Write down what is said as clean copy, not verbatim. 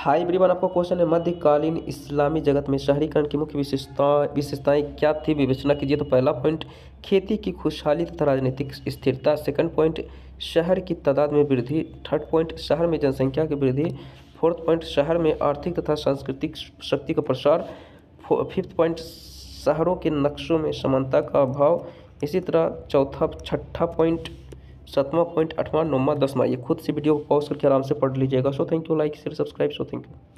Hi everyone, आपका question है मध्यकालीन इस्लामी जगत में शहरीकरण की मुख्य विशेषताएं क्या थी, विवेचना कीजिए। तो पहला पॉइंट, खेती की खुशहाली तथा राजनीतिक स्थिरता। सेकंड पॉइंट, शहर की तादाद में वृद्धि। थर्ड पॉइंट, शहर में जनसंख्या की वृद्धि। फोर्थ पॉइंट, शहर में आर्थिक तथा सांस्कृतिक शक्ति का प्रसार। फिफ्थ पॉइंट, शहरों के नक्शों में समानता का अभाव। इसी तरह चौथा, छठा पॉइंट, सातवां पॉइंट, आठवां, नौवां, 10वां। ये खुद से वीडियो को पॉज करके आराम से पढ़ लीजिएगा। So thank you, like share subscribe. So thank you.